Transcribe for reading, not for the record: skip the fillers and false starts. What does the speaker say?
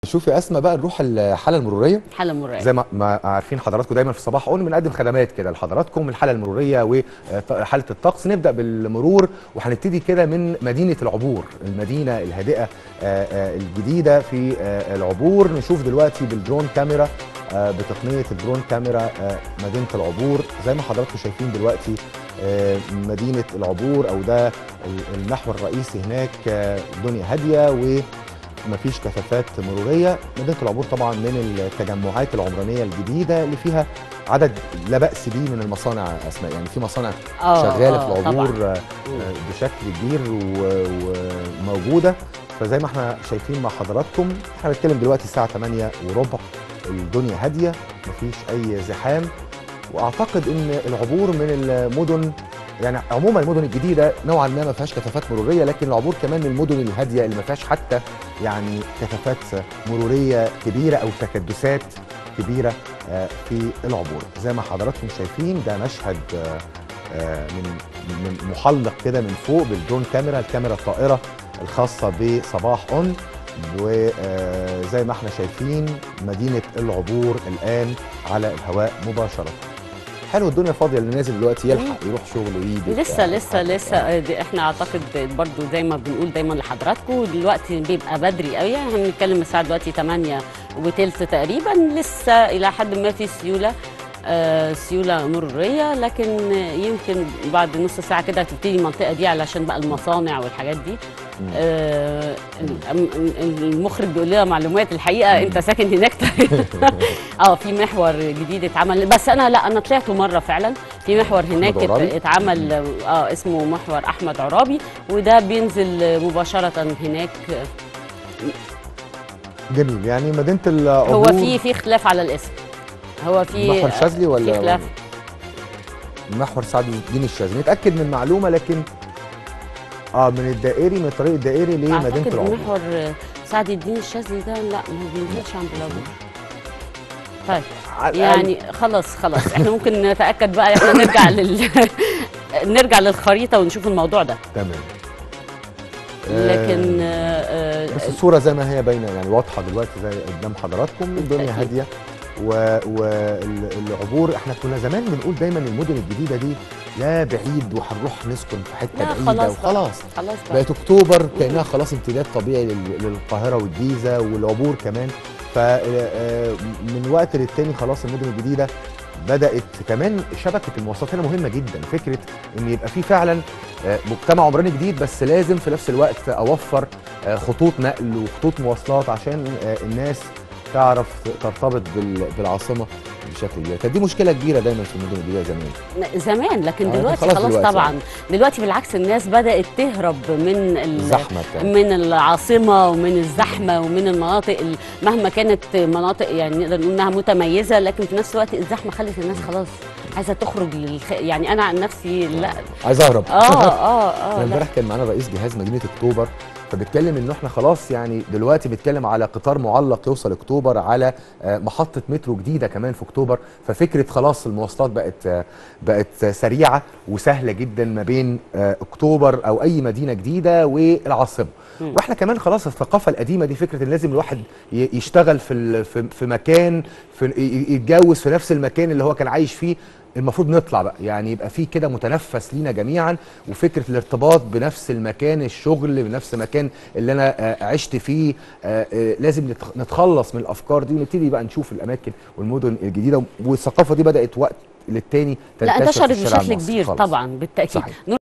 شوفي اسماء بقى، نروح الحاله المروريه. الحاله المروريه زي ما عارفين حضراتكم دايما في صباح اون بنقدم خدمات كده لحضراتكم، الحاله المروريه وحاله الطقس. نبدا بالمرور وهنبتدي كده من مدينه العبور، المدينه الهادئه الجديده في العبور. نشوف دلوقتي بالدرون كاميرا، بتقنيه الدرون كاميرا مدينه العبور. زي ما حضراتكم شايفين دلوقتي مدينه العبور، او ده المحور الرئيسي هناك، الدنيا هاديه ومفيش كثافات مروريه. مدينه العبور طبعا من التجمعات العمرانيه الجديده اللي فيها عدد لا باس به من المصانع اسماء، يعني في مصانع شغاله في العبور بشكل كبير وموجوده. فزي ما احنا شايفين مع حضراتكم، احنا بنتكلم دلوقتي الساعه 8:15، الدنيا هاديه مفيش اي زحام. واعتقد ان العبور من المدن، يعني عموما المدن الجديده نوعا ما فيهاش كثافات مروريه، لكن العبور كمان من المدن الهاديه اللي ما فيهاش حتى يعني كثافات مروريه كبيره او تكدسات كبيره في العبور. زي ما حضراتكم شايفين ده مشهد من محلق كده من فوق بالدرون كاميرا، الكاميرا الطائره الخاصه بصباح اون. وزي ما احنا شايفين مدينه العبور الان على الهواء مباشره. حلو، الدنيا فاضيه، اللي نازل دلوقتي يلحق يروح شغله ويجي. لسه دي احنا اعتقد برضو زي ما بنقول دايما لحضراتكم، دلوقتي بيبقى بدري قوي، يعني بنتكلم الساعه دلوقتي 8:03 تقريبا، لسه الى حد ما في سيوله مروريه، لكن يمكن بعد نص ساعه كده هتبتدي المنطقه دي علشان بقى المصانع والحاجات دي. المخرج بيقول لنا معلومات الحقيقه، انت ساكن هناك. في محور جديد اتعمل، بس انا طلعته مره فعلا في محور هناك اتعمل اسمه محور احمد عرابي، وده بينزل مباشره هناك. جميل، يعني مدينه العبور هو في خلاف على الاسم، هو في محور شاذلي ولا في خلاف؟ محور سعد الدين الشاذلي، نتاكد من معلومه، لكن من الدائري، من الطريق الدائري لمدينه العبور. محور سعد الدين الشاذلي ده لا ما بينزلش عند العبور. طيب يعني خلاص احنا ممكن نتاكد بقى، احنا نرجع نرجع للخريطه ونشوف الموضوع ده. تمام. لكن بس الصوره زي ما هي باينه، يعني واضحه دلوقتي زي قدام حضراتكم، الدنيا هاديه. والعبور احنا كنا زمان بنقول دايما المدن الجديده دي لا بعيد وهنروح نسكن في حته بعيده وخلاص. خلاص بقت اكتوبر كانها خلاص امتداد طبيعي للقاهره والجيزه والعبور كمان. فمن وقت للتاني خلاص المدن الجديده بدات كمان شبكه المواصلات هنا مهمه جدا. فكره ان يبقى في فعلا مجتمع عمراني جديد، بس لازم في نفس الوقت اوفر خطوط نقل وخطوط مواصلات عشان الناس تعرف ترتبط بالعاصمه بشكل كبير. كانت دي مشكله كبيره دايما في المدن الجديده زمان، لكن دلوقتي خلاص طبعا. دلوقتي بالعكس الناس بدات تهرب من الزحمه من العاصمه ومن الزحمه ومن المناطق مهما كانت مناطق يعني نقدر نقول انها متميزه، لكن في نفس الوقت الزحمه خلت الناس خلاص عايزه تخرج يعني انا عن نفسي لا عايز اهرب. امبارح كان معانا رئيس جهاز مدينه اكتوبر، فبيتكلم انه احنا خلاص يعني دلوقتي بيتكلم على قطار معلق يوصل اكتوبر، على محطه مترو جديده كمان في اكتوبر. ففكره خلاص المواصلات بقت سريعه وسهله جدا ما بين اكتوبر او اي مدينه جديده والعاصمه. واحنا كمان خلاص الثقافه القديمه دي، فكره ان لازم الواحد يشتغل في مكان، يتجوز في نفس المكان اللي هو كان عايش فيه. المفروض نطلع بقى، يعني يبقى في كده متنفس لينا جميعا، وفكره الارتباط بنفس المكان، الشغل بنفس المكان اللي انا عشت فيه. لازم نتخلص من الافكار دي ونبتدي بقى نشوف الاماكن والمدن الجديده، والثقافه دي بدات وقت للتاني تنتشر. لا انتشرت بشكل كبير طبعا بالتاكيد. صحيح.